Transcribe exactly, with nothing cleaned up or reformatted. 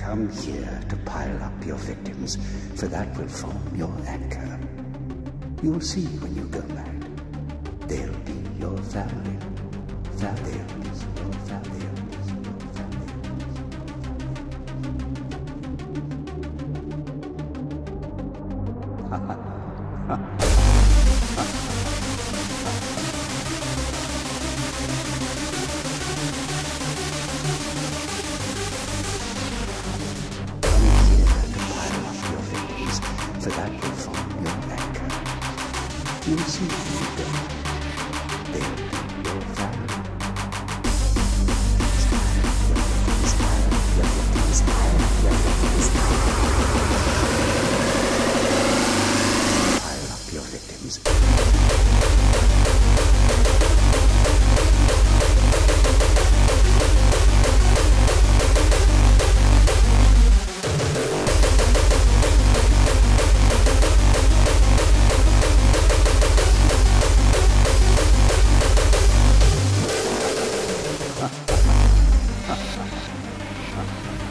Come here to pile up your victims, for that will form your anchor. You'll see when you go mad. They'll be your family. Family. Your family. Your family. Ha ha ha. For that will form your anchor. You'll see when you go. They'll be your family. Pile up your victims. Ha ha ha.